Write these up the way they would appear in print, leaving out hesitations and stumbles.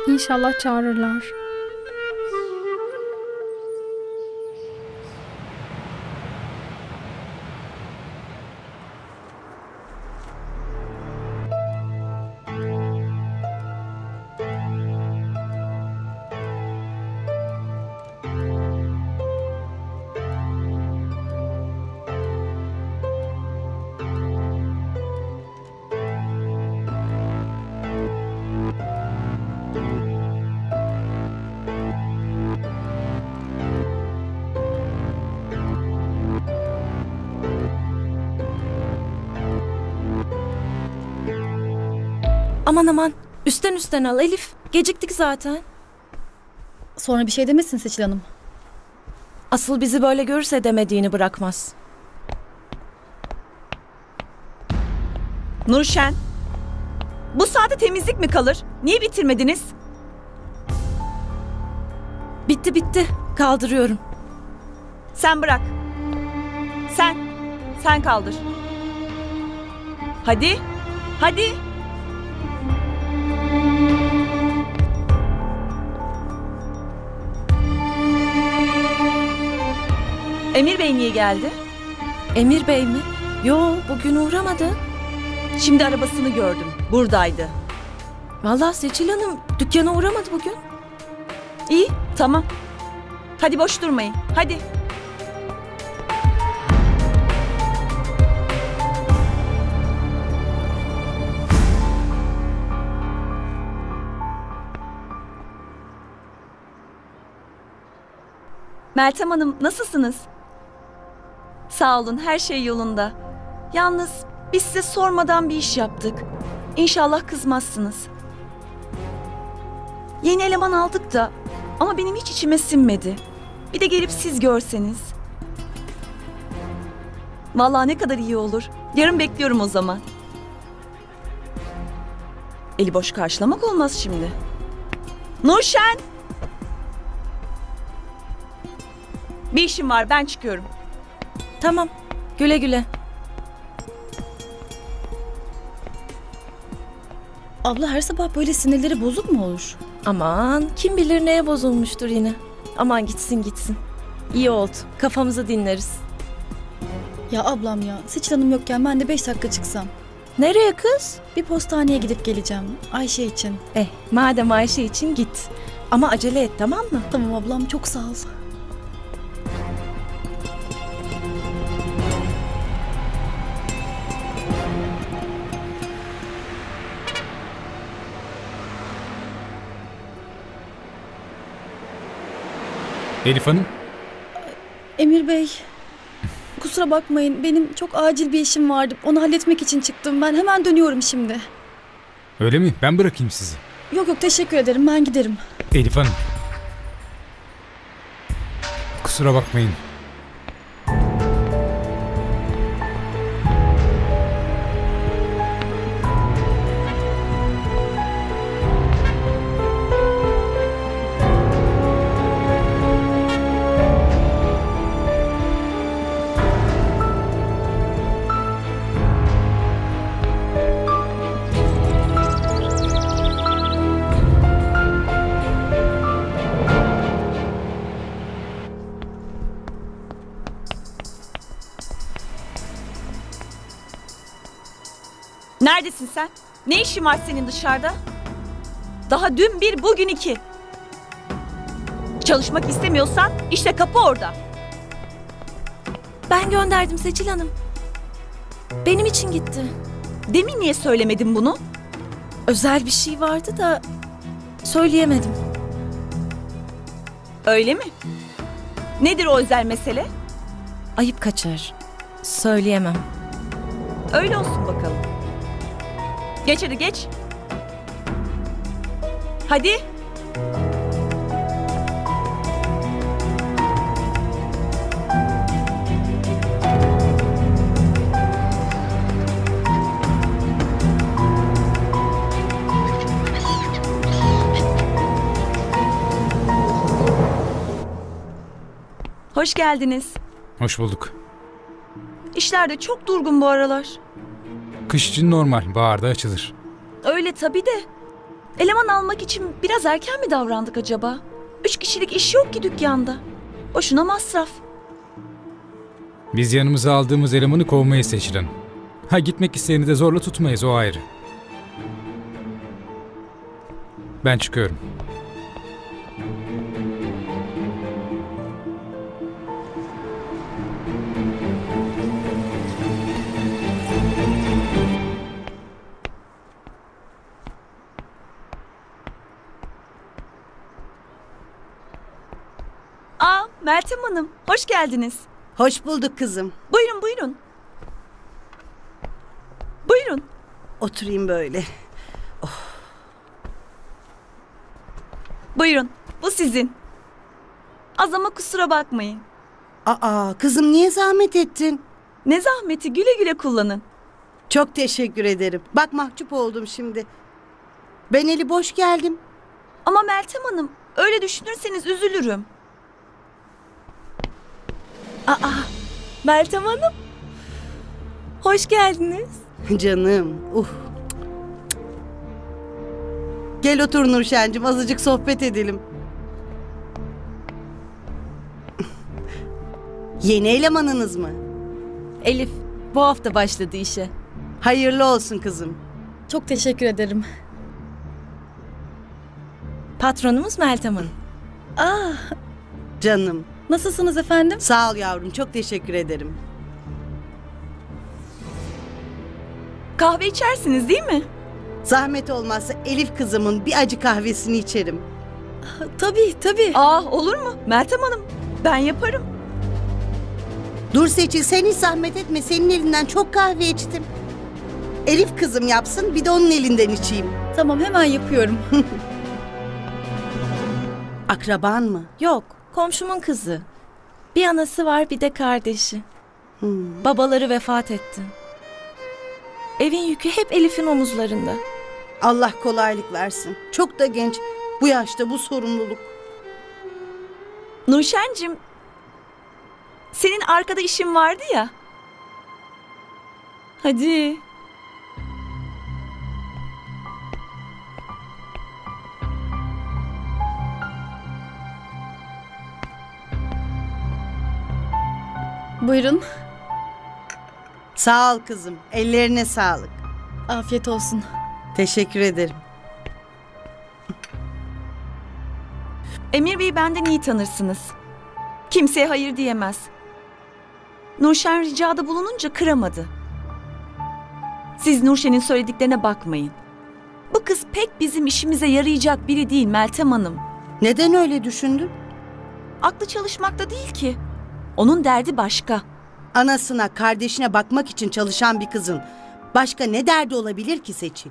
İnşallah çağırırlar. Aman aman, üstten al Elif. Geciktik zaten. Sonra bir şey demesin Seçil Hanım. Asıl bizi böyle görürse demediğini bırakmaz. Nurşen, bu saate temizlik mi kalır? Niye bitirmediniz? Bitti. Kaldırıyorum. Sen bırak. Sen kaldır. Hadi. Emir Bey niye geldi? Emir Bey mi? Yo, bugün uğramadı. Şimdi arabasını gördüm. Buradaydı. Vallahi Seçil Hanım dükkana uğramadı bugün. İyi, tamam. Hadi boş durmayın. Hadi. Meltem Hanım, nasılsınız? Sağ olun, her şey yolunda. Yalnız biz size sormadan bir iş yaptık. İnşallah kızmazsınız. Yeni eleman aldık da ama benim hiç içime sinmedi. Bir de gelip siz görseniz. Vallahi ne kadar iyi olur. Yarın bekliyorum o zaman. Eli boş karşılamak olmaz şimdi. Nurşen! Bir işim var, ben çıkıyorum. Tamam, güle güle. Abla her sabah böyle sinirleri bozuk mu olur? Aman, kim bilir neye bozulmuştur yine. Aman gitsin. İyi oldu, kafamızı dinleriz. Ya ablam ya, Seçil Hanım yokken ben de 5 dakika çıksam. Nereye kız? Bir postaneye gidip geleceğim Ayşe için. Madem Ayşe için git. Ama acele et, tamam mı? Tamam ablam, çok sağ ol. Elif Hanım. Emir Bey, kusura bakmayın, benim çok acil bir işim vardı. Onu halletmek için çıktım. Ben hemen dönüyorum şimdi. Öyle mi? Ben bırakayım sizi. Yok teşekkür ederim, ben giderim. Elif Hanım. Kusura bakmayın. Neredesin sen? Ne işin var senin dışarıda? Daha dün bir, bugün iki. Çalışmak istemiyorsan işte kapı orada. Ben gönderdim Seçil Hanım. Benim için gitti. Demin niye söylemedin bunu? Özel bir şey vardı da söyleyemedim. Öyle mi? Nedir o özel mesele? Ayıp kaçar. Söyleyemem. Öyle olsun bakalım. Geç hadi geç. Hadi. Hoş geldiniz. Hoş bulduk. İşler de çok durgun bu aralar. Kış için normal. Baharda açılır. Öyle tabii de. Eleman almak için biraz erken mi davrandık acaba? 3 kişilik iş yok ki dükkanda. Boşuna masraf. Biz yanımıza aldığımız elemanı kovmayı Seçil Hanım. Ha gitmek isteyeni de zorla tutmayız, o ayrı. Ben çıkıyorum. Aa, Meltem Hanım, hoş geldiniz. Hoş bulduk kızım. Buyurun, buyurun. Buyurun. Oturayım böyle. Buyurun, bu sizin. Az ama kusura bakmayın. Aa kızım, niye zahmet ettin? Ne zahmeti, güle güle kullanın. Çok teşekkür ederim. Bak mahcup oldum şimdi. Ben eli boş geldim. Ama Meltem Hanım, öyle düşünürseniz üzülürüm. Meltem Hanım. Hoş geldiniz. Canım. Gel otur Nurşen'cim, azıcık sohbet edelim. Yeni elemanınız mı? Elif bu hafta başladı işe. Hayırlı olsun kızım. Çok teşekkür ederim. Patronumuz Meltem Hanım. Canım. Nasılsınız efendim? Sağ ol yavrum, çok teşekkür ederim. Kahve içersiniz değil mi? Zahmet olmazsa Elif kızımın bir acı kahvesini içerim. Tabii. Aa, olur mu? Meltem Hanım, ben yaparım. Dur Seçil, sen hiç zahmet etme, senin elinden çok kahve içtim. Elif kızım yapsın, bir de onun elinden içeyim. Tamam, hemen yapıyorum. Akraban mı? Yok, komşumun kızı. Bir anası var, bir de kardeşi. Babaları vefat etti. Evin yükü hep Elif'in omuzlarında. Allah kolaylık versin. Çok da genç, bu yaşta bu sorumluluk. Nurşen'cim, senin arkada işin vardı ya. Hadi. Buyurun. Sağ ol kızım, ellerine sağlık. Afiyet olsun. Teşekkür ederim. Emir Bey'i benden iyi tanırsınız. Kimseye hayır diyemez. Nurşen ricada bulununca kıramadı. Siz Nurşen'in söylediklerine bakmayın. Bu kız pek bizim işimize yarayacak biri değil Meltem Hanım. Neden öyle düşündün? Aklı çalışmakta değil ki. Onun derdi başka. Anasına, kardeşine bakmak için çalışan bir kızın başka ne derdi olabilir ki Seçil?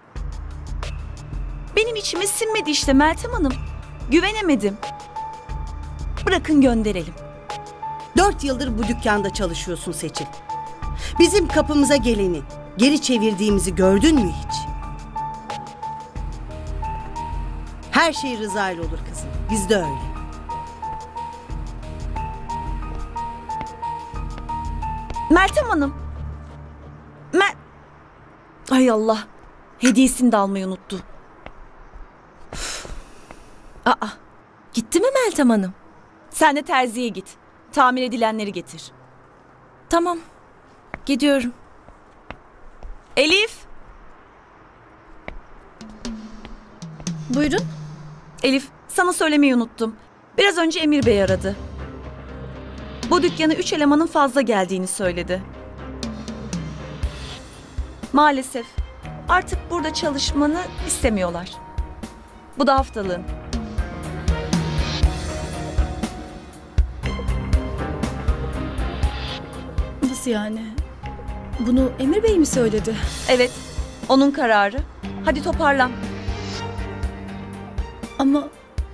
Benim içime sinmedi işte Meltem Hanım. Güvenemedim. Bırakın gönderelim. 4 yıldır bu dükkanda çalışıyorsun Seçil. Bizim kapımıza geleni geri çevirdiğimizi gördün mü hiç? Her şey rıza ile olur kızım. Biz de öyle. Meltem Hanım. Ay Allah. Hediyesini de almayı unuttu. Gitti mi Meltem Hanım? Sen de terziye git. Tamir edilenleri getir. Tamam, gidiyorum. Elif. Buyurun. Elif, sana söylemeyi unuttum. Biraz önce Emir Bey aradı. Bu dükkana 3 elemanın fazla geldiğini söyledi. Maalesef artık burada çalışmanı istemiyorlar. Bu da haftalığın. Nasıl yani? Bunu Emir Bey mi söyledi? Evet, onun kararı. Hadi toparlan. Ama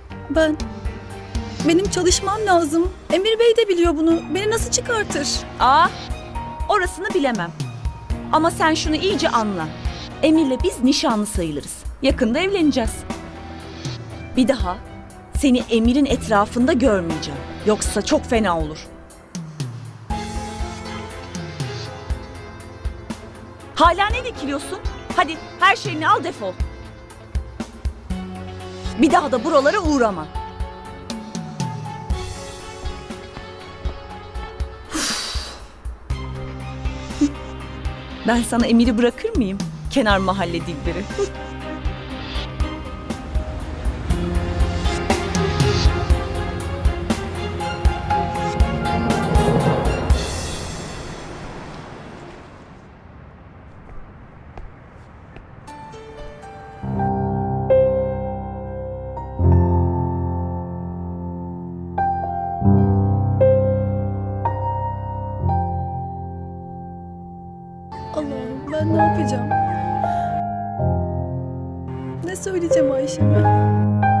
benim çalışmam lazım. Emir Bey de biliyor bunu. Beni nasıl çıkartır? Orasını bilemem. Ama sen şunu iyice anla. Emir'le biz nişanlı sayılırız. Yakında evleneceğiz. Bir daha seni Emir'in etrafında görmeyeceğim. Yoksa çok fena olur. Hala ne dikiliyorsun? Hadi her şeyini al, defol. Bir daha da buralara uğrama. Ben sana Emir'i bırakır mıyım? Kenar mahalle dilberi. Allah'ım ben ne yapacağım? Ne söyleyeceğim Ayşem'e?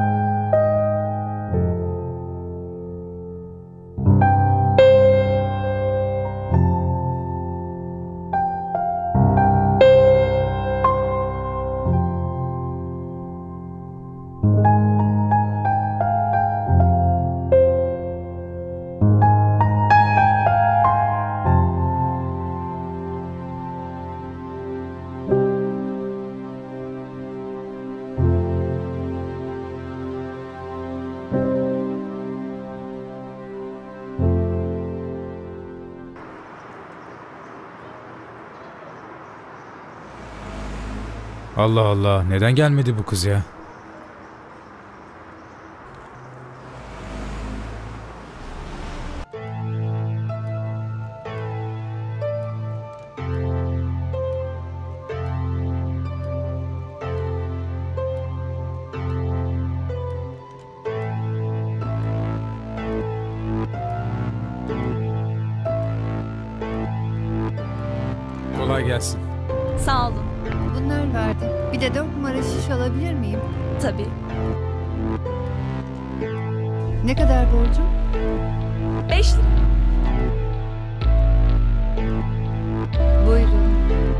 Allah Allah, neden gelmedi bu kız ya? Kolay gelsin. Sağ olun. Bunları verdim. Bir de 4 numara şiş alabilir miyim? Tabii. Ne kadar borcum? 5 lira. Buyurun.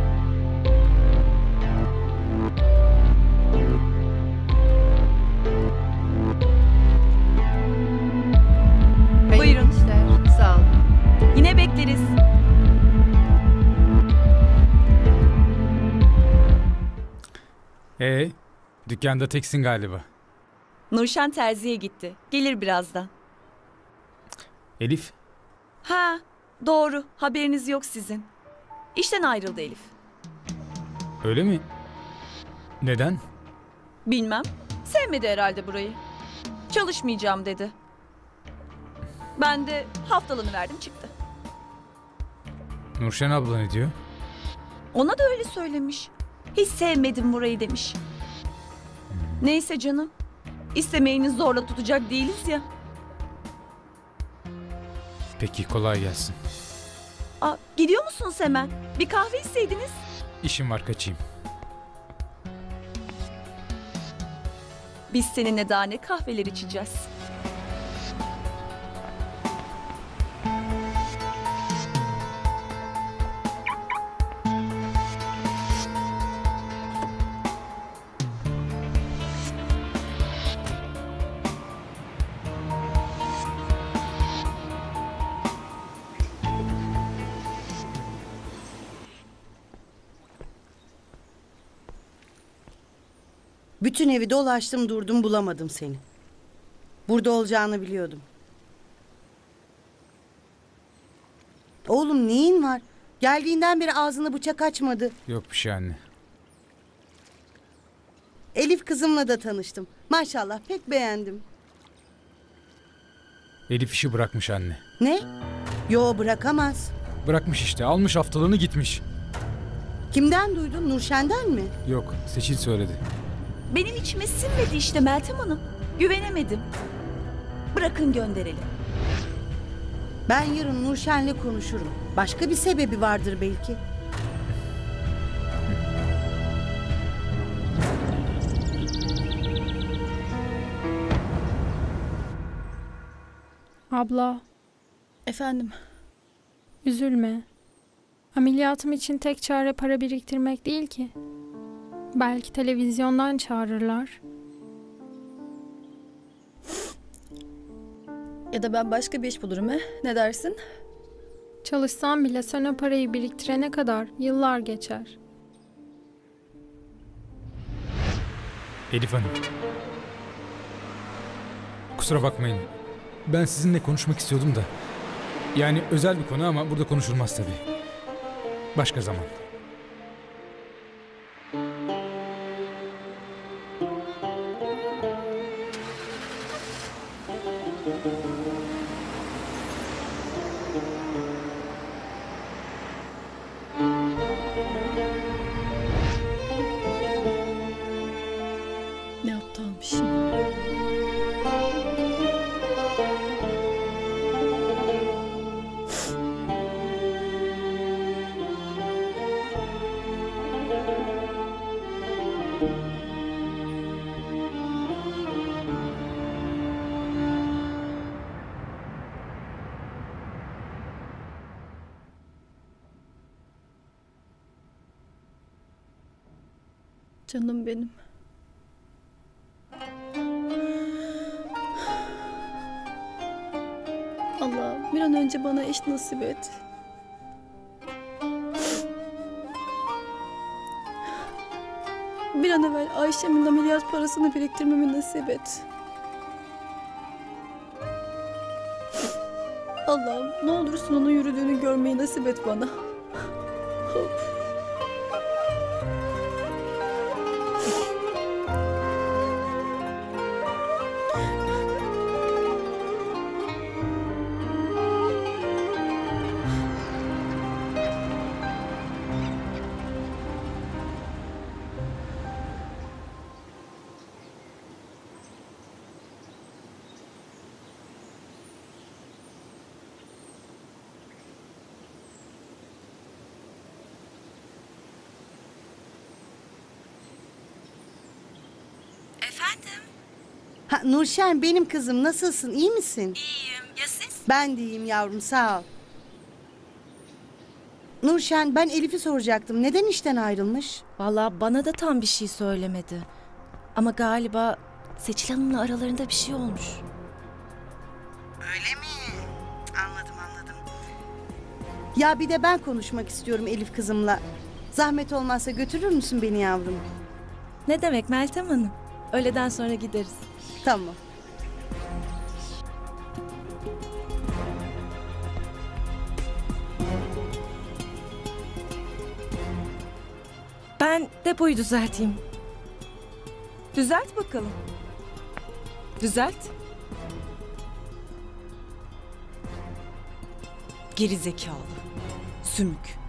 Hayırlı Buyurun. işler. Sağ olun. Yine bekleriz. Dükkanda teksin galiba. Nurşen terziye gitti. Gelir birazdan. Elif, Ha, doğru. Haberiniz yok sizin. İşten ayrıldı Elif. öyle mi? Neden? Bilmem. Sevmedi herhalde burayı. Çalışmayacağım dedi. Ben de haftalığını verdim çıktı. Nurşen abla ne diyor? Ona da öyle söylemiş. Hiç sevmedim burayı demiş. Neyse canım. İstemeyeni zorla tutacak değiliz ya. Peki, kolay gelsin. Aa, gidiyor musunuz hemen? Bir kahve içseydiniz. İşim var, kaçayım. Biz seninle daha ne kahveler içeceğiz. Bütün evi dolaştım durdum bulamadım seni. Burada olacağını biliyordum. Oğlum neyin var? Geldiğinden beri ağzını bıçak açmadı. Yok bir şey anne. Elif kızımla da tanıştım. Maşallah pek beğendim. Elif işi bırakmış anne. Ne? Yo bırakamaz. Bırakmış işte, almış haftalığını gitmiş. Kimden duydun? Nurşen'den mi? Yok, Seçil söyledi. Benim içime sinmedi işte Meltem Hanım. Güvenemedim. Bırakın gönderelim. Ben yarın Nurşen'le konuşurum. Başka bir sebebi vardır belki. Abla, Efendim, üzülme. Ameliyatım için tek çare para biriktirmek değil ki. Belki televizyondan çağırırlar. ya da ben başka bir iş bulurum he? Ne dersin? Çalışsam bile sen o parayı biriktirene kadar yıllar geçer. Elif Hanım, Kusura bakmayın. Ben sizinle konuşmak istiyordum da. Yani özel bir konu ama burada konuşulmaz tabii. Başka zaman. Ne aptalmışım. Canım benim. Allah bir an önce bana eş nasip et. Bir an evvel Ayşem'in ameliyat parasını biriktirmemi nasip et. Allah'ım ne olursun onun yürüdüğünü görmeyi nasip et bana. Efendim? Ha, Nurşen benim kızım, nasılsın, iyi misin? İyiyim. Ya siz? Ben de iyiyim yavrum, sağ ol. Nurşen, ben Elif'i soracaktım. Neden işten ayrılmış? Vallahi bana da tam bir şey söylemedi. Ama galiba Seçil Hanım'la aralarında bir şey olmuş. Öyle mi? Anladım. Ya bir de ben konuşmak istiyorum Elif kızımla. Zahmet olmazsa götürür müsün beni yavrum? Ne demek Meltem Hanım? Öğleden sonra gideriz. Tamam. Ben depoyu düzelteyim. Düzelt bakalım. Düzelt. Geri zekalı. Sümük.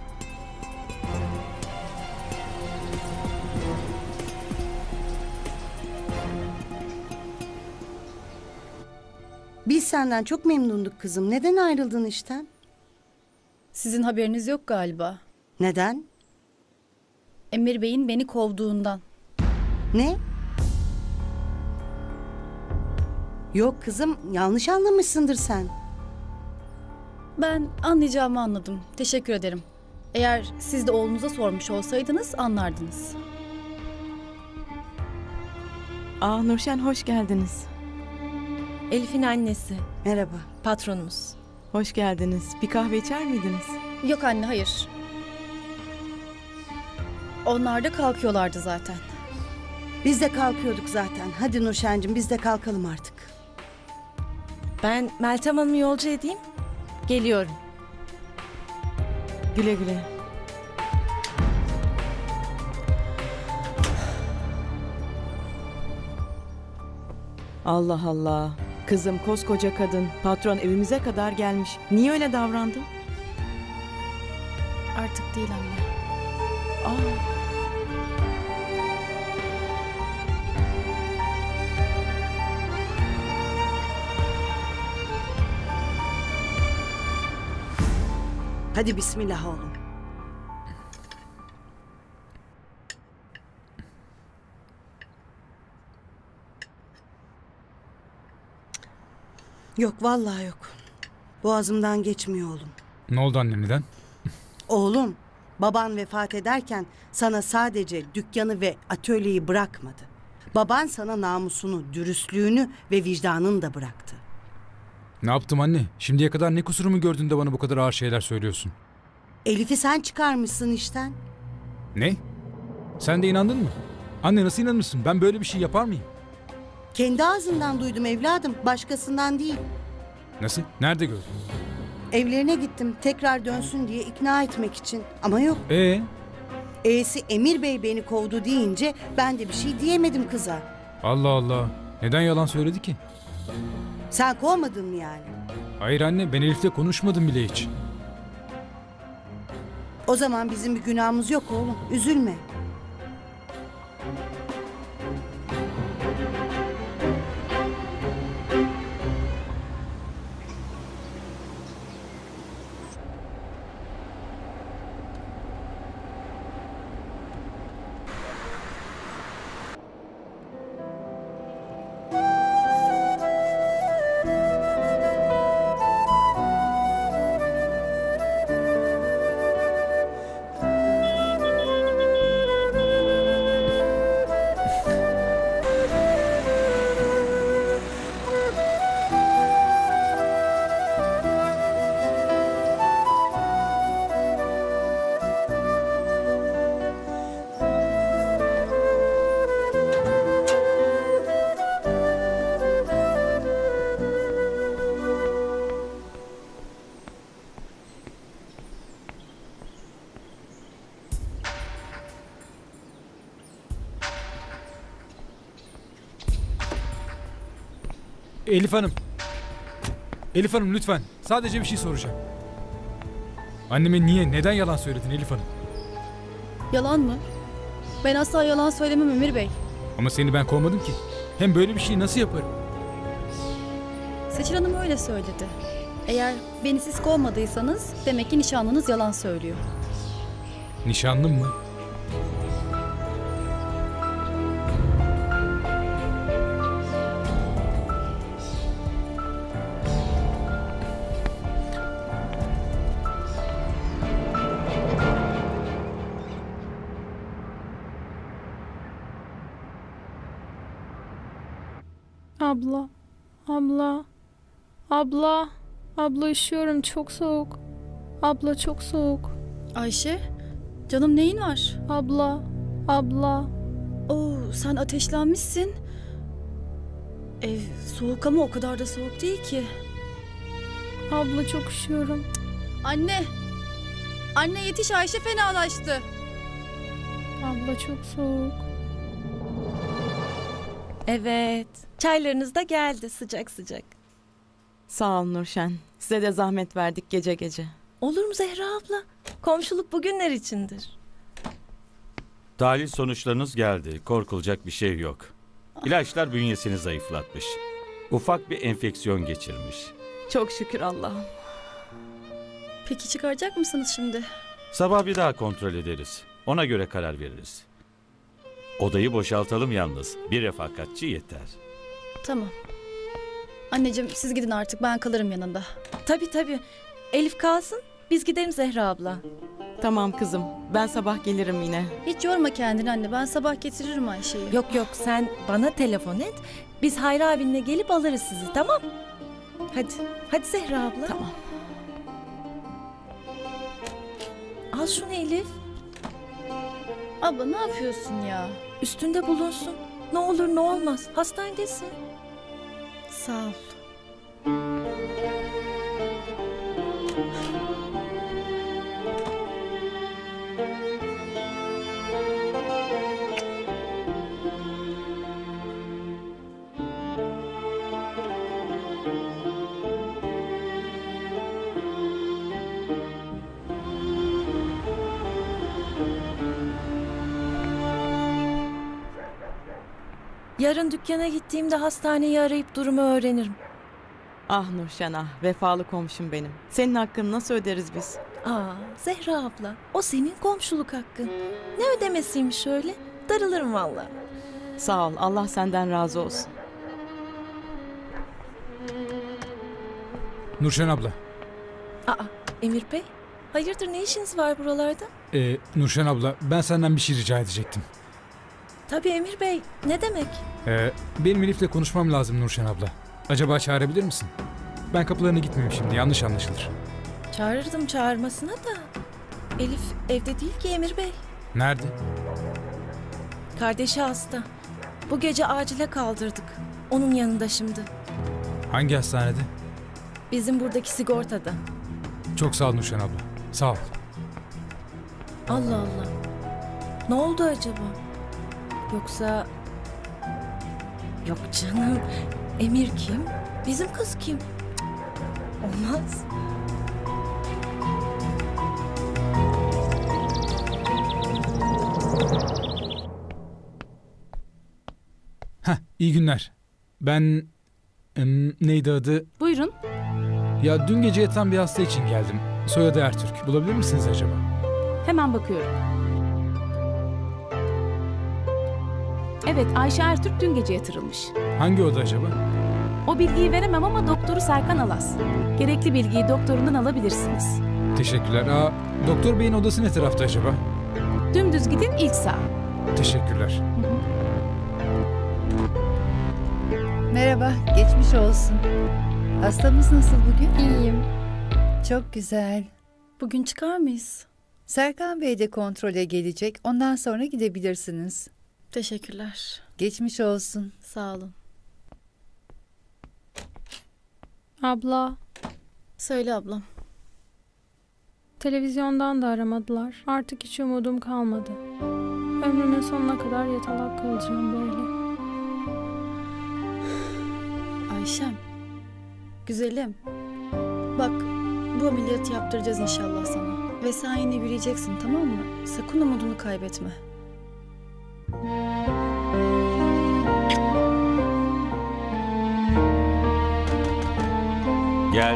Biz senden çok memnunduk kızım. Neden ayrıldın işten? Sizin haberiniz yok galiba. Neden? Emir Bey'in beni kovduğundan. Ne? Yok kızım, yanlış anlamışsındır sen. Ben anlayacağımı anladım. Teşekkür ederim. Eğer siz de oğlunuza sormuş olsaydınız anlardınız. Nurşen hoş geldiniz. Elif'in annesi, Merhaba. patronumuz. Hoş geldiniz. Bir kahve içer miydiniz? Yok anne hayır. Onlar da kalkıyorlardı zaten. Biz de kalkıyorduk zaten. Hadi Nurşen'cim biz de kalkalım artık. Ben Meltem Hanım'ı yolcu edeyim. Geliyorum. Güle güle. Allah Allah. Kızım koskoca kadın. Patron evimize kadar gelmiş. Niye öyle davrandın? Artık değil anne. Aa. Hadi bismillah oğlum. Yok vallahi yok. Boğazımdan geçmiyor oğlum. Ne oldu anne, neden? Oğlum, baban vefat ederken sana sadece dükkanı ve atölyeyi bırakmadı. Baban sana namusunu, dürüstlüğünü ve vicdanını da bıraktı. Ne yaptım anne? Şimdiye kadar ne kusurumu gördün de bana bu kadar ağır şeyler söylüyorsun? Elif'i sen çıkarmışsın işten. Ne? Sen de inandın mı? Anne nasıl inanırsın? Ben böyle bir şey yapar mıyım? Kendi ağzından duydum evladım, başkasından değil. Nasıl? Nerede gördün? Evlerine gittim tekrar dönsün diye ikna etmek için. Ama yok. E'si Emir Bey beni kovdu deyince ben de bir şey diyemedim kıza. Allah Allah. Neden yalan söyledi ki? Sen kovmadın mı yani? Hayır anne, ben Elif'le konuşmadım bile hiç. O zaman bizim bir günahımız yok oğlum. Üzülme. Elif Hanım. Elif Hanım lütfen. Sadece bir şey soracağım. Anneme niye, neden yalan söyledin Elif Hanım? Yalan mı? Ben asla yalan söylemem Emir Bey. Ama seni ben kovmadım ki. Hem böyle bir şeyi nasıl yaparım? Seçil Hanım öyle söyledi. Eğer beni siz kovmadıysanız demek ki nişanlınız yalan söylüyor. Nişanlım mı? Abla, abla, abla, abla üşüyorum çok soğuk. Abla çok soğuk. Ayşe, canım neyin var? Abla, abla. Oo, sen ateşlenmişsin. Ev soğuk ama o kadar da soğuk değil ki. Abla çok üşüyorum. Anne! Anne yetiş, Ayşe fenalaştı. Abla çok soğuk. Evet. Çaylarınız da geldi sıcak sıcak. Sağ ol Nurşen. Size de zahmet verdik gece gece. Olur mu Zehra abla? Komşuluk bugünler içindir. Tahlil sonuçlarınız geldi. Korkulacak bir şey yok. İlaçlar bünyesini zayıflatmış. Ufak bir enfeksiyon geçirmiş. Çok şükür Allah'ım. Peki çıkaracak mısınız şimdi? Sabah bir daha kontrol ederiz. Ona göre karar veririz. Odayı boşaltalım yalnız. Bir refakatçi yeter. Tamam. Anneciğim siz gidin artık, ben kalırım yanında. Tabii. Elif kalsın, biz gidelim Zehra abla. Tamam kızım. Ben sabah gelirim yine. Hiç yorma kendini anne, ben sabah getiririm Ayşe'yi. Yok sen bana telefon et. Biz Hayri abinle gelip alırız sizi, tamam? Hadi Zehra abla. Tamam. Al şunu Elif. Abla ne yapıyorsun ya? Üstünde bulunsun. Ne olur ne olmaz. Hastanedesin. Sağ ol. Yarın dükkana gittiğimde hastaneyi arayıp durumu öğrenirim. Ah Nurşen ah, vefalı komşum benim. Senin hakkını nasıl öderiz biz? Zehra abla, o senin komşuluk hakkın. Ne ödemesiymiş öyle? Darılırım valla. Sağ ol, Allah senden razı olsun. Nurşen abla. Emir Bey, hayırdır ne işiniz var buralarda? Nurşen abla, ben senden bir şey rica edecektim. Tabii Emir Bey, ne demek? Benim Elif'le konuşmam lazım Nurşen abla. Acaba çağırabilir misin? Ben kapılarına gitmeyeyim şimdi, yanlış anlaşılır. Çağırırdım çağırmasına da. Elif evde değil ki Emir Bey. Nerede? Kardeşi hasta. Bu gece acile kaldırdık. Onun yanında şimdi. Hangi hastanede? Bizim buradaki sigortada. Çok sağ ol Nurşen abla. Sağ ol. Allah Allah. Ne oldu acaba? Yoksa... Yok canım. Emir kim? Bizim kız kim? Cık, olmaz. İyi günler. Ben... neydi adı? Buyurun. Ya dün gece yatan bir hasta için geldim. Soyadı Ertürk. Bulabilir misiniz acaba? Hemen bakıyorum. Evet, Ayşe Ertürk dün gece yatırılmış. Hangi oda acaba? O bilgiyi veremem ama doktoru Serkan Alas. Gerekli bilgiyi doktorundan alabilirsiniz. Teşekkürler. Doktor beyin odası ne tarafta acaba? Dümdüz gidin, ilk sağ. Teşekkürler. Merhaba, geçmiş olsun. Hastamız nasıl bugün? İyiyim. Çok güzel. Bugün çıkar mıyız? Serkan Bey de kontrole gelecek. Ondan sonra gidebilirsiniz. Teşekkürler. Geçmiş olsun. Sağ olun. Abla, Söyle ablam. televizyondan da aramadılar. Artık hiç umudum kalmadı. Ömrümün sonuna kadar yatalak kalacağım böyle. Ayşem. Güzelim. Bak, bu ameliyatı yaptıracağız inşallah sana. Ve sen yine yürüyeceksin, tamam mı? Sakın umudunu kaybetme. Gel.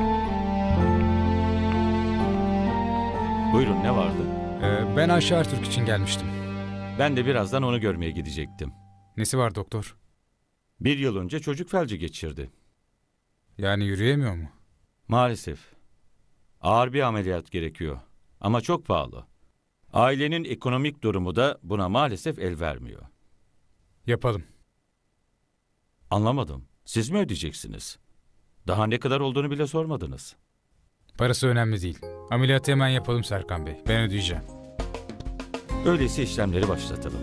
Buyurun, ne vardı? Ben Ayşe Ertürk için gelmiştim. Ben de birazdan onu görmeye gidecektim. Nesi var doktor? 1 yıl önce çocuk felci geçirdi. Yani yürüyemiyor mu? Maalesef. Ağır bir ameliyat gerekiyor. Ama çok pahalı. Ailenin ekonomik durumu da buna maalesef el vermiyor. Yapalım. Anlamadım. Siz mi ödeyeceksiniz? Daha ne kadar olduğunu bile sormadınız. Parası önemli değil. Ameliyatı hemen yapalım Serkan Bey. Ben ödeyeceğim. Öyleyse işlemleri başlatalım.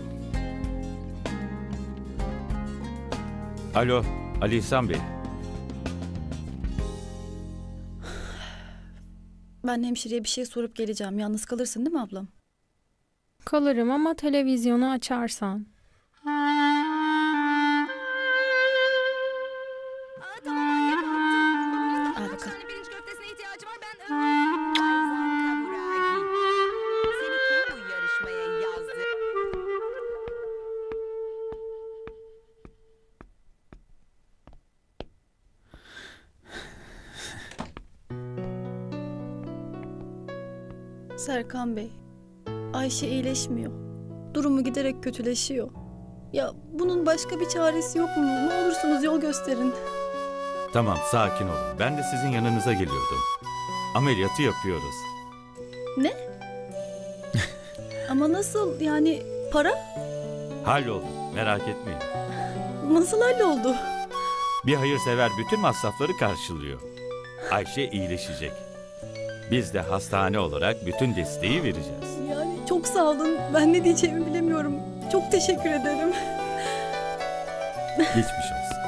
Alo, Ali İhsan Bey. Ben hemşireye bir şey sorup geleceğim. Yalnız kalırsın değil mi ablam? Kalırım ama televizyonu açarsan. Al bakalım. Serkan Bey, Ayşe iyileşmiyor. Durumu giderek kötüleşiyor. Ya bunun başka bir çaresi yok mu? Ne olursunuz yol gösterin. Tamam, sakin olun. Ben de sizin yanınıza geliyordum. Ameliyatı yapıyoruz. Ne? Ama nasıl yani para? Halloldu, merak etmeyin. Nasıl halloldu? Bir hayırsever bütün masrafları karşılıyor. Ayşe iyileşecek. Biz de hastane olarak bütün desteği vereceğiz. Yani çok sağ olun. Ben ne diyeceğimi bilemiyorum. Çok teşekkür ederim. Geçmiş olsun.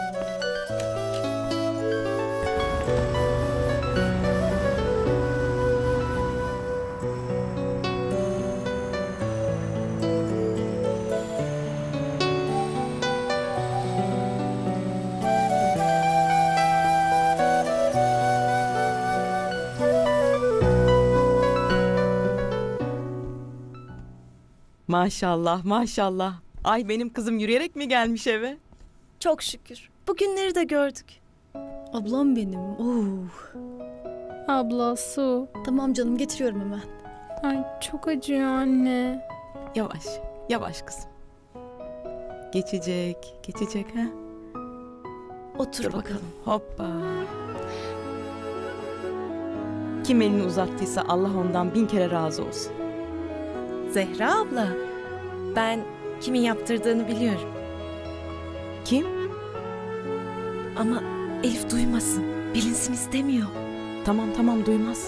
Maşallah maşallah. Ay benim kızım yürüyerek mi gelmiş eve? Çok şükür. Bugünleri de gördük. Ablam benim. Abla, su. Tamam canım, getiriyorum hemen. Ay çok acıyor anne. Yavaş, yavaş kızım. Geçecek, geçecek ha. Otur Dur bakalım. Hoppa. Kim elini uzattıysa Allah ondan 1000 kere razı olsun. Zehra abla, ben kimin yaptırdığını biliyorum. Kim? Ama Elif duymasın, bilinsin istemiyor. Tamam tamam duymaz.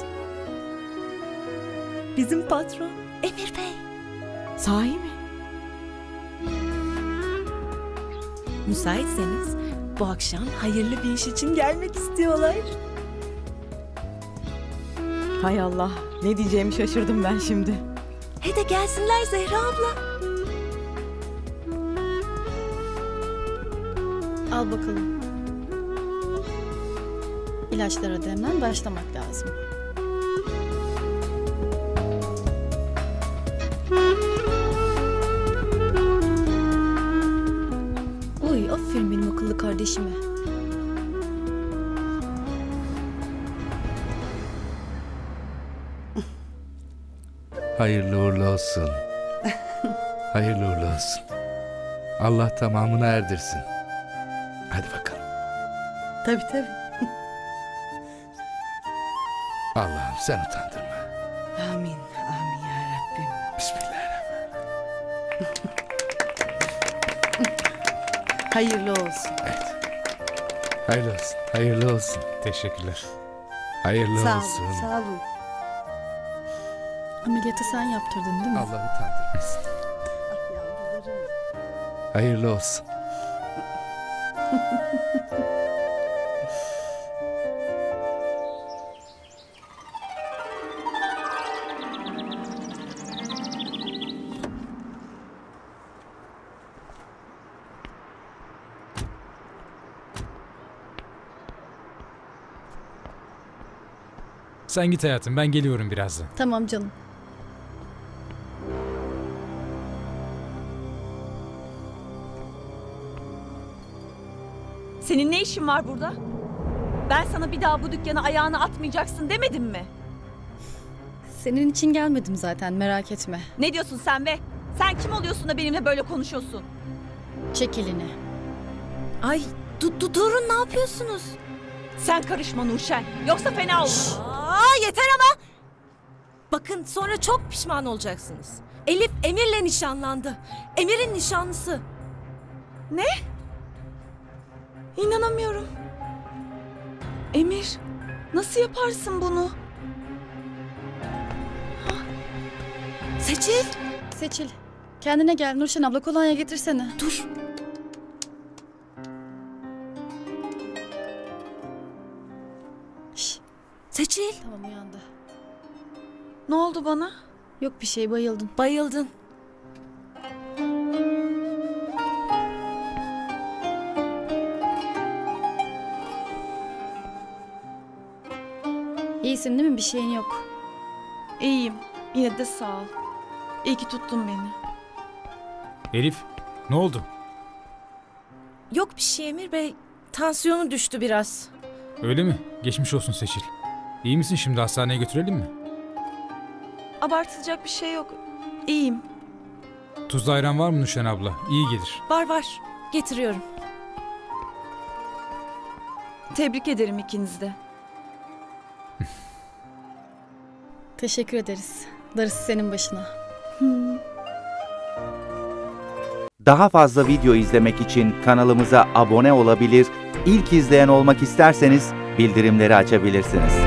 Bizim patron Emir Bey. Sahi mi? Müsaitseniz bu akşam hayırlı bir iş için gelmek istiyorlar. Hay Allah, ne diyeceğimi şaşırdım ben şimdi. He de gelsinler Zehra abla. Al bakalım. İlaçlara da hemen başlamak lazım. Oy, aferin benim akıllı kardeşime. Hayırlı uğurlu olsun. Hayırlı uğurlu olsun. Allah tamamını erdirsin. Hadi bakalım. Tabii tabii. Allah'ım sen utandırma. Amin. Amin ya Rabbim. Bismillahirrahmanirrahim. Hayırlı olsun. Evet. Hayırlı olsun. Hayırlı olsun. Teşekkürler. Hayırlı Sağ olsun. olun. Sağ olun. Ameliyatı sen yaptırdın değil mi? Allah utandırmasın. Hayırlı olsun. Sen git hayatım, ben geliyorum birazdan. Tamam canım. Senin ne işin var burada? Ben sana bir daha bu dükkana ayağını atmayacaksın demedim mi? Senin için gelmedim zaten, merak etme. Ne diyorsun sen be? Sen kim oluyorsun da benimle böyle konuşuyorsun? Çek elini. Ay durun, ne yapıyorsunuz? Sen karışma Nurşen. Yoksa fena olur. Yeter ama. Bakın sonra çok pişman olacaksınız. Elif Emir'le nişanlandı. Emir'in nişanlısı. Ne? İnanamıyorum. Emir, nasıl yaparsın bunu? Seçil. Seçil. Kendine gel Nurşen abla, kolonya getirsene. Dur. Şş, Seçil. tamam, uyandı. Ne oldu bana? Yok bir şey, bayıldın. Bayıldın. İyisin değil mi? Bir şeyin yok. İyiyim. Yine de sağ ol. İyi ki tuttun beni. Elif, ne oldu? Yok bir şey Emir Bey. Tansiyonu düştü biraz. Öyle mi? Geçmiş olsun Seçil. İyi misin şimdi, hastaneye götürelim mi? Abartılacak bir şey yok. İyiyim. Tuzlu ayran var mı Nurşen abla? İyi gelir. Var. Getiriyorum. Tebrik ederim ikinizi de. Teşekkür ederiz. Darısı senin başına. Daha fazla video izlemek için kanalımıza abone olabilir, ilk izleyen olmak isterseniz bildirimleri açabilirsiniz.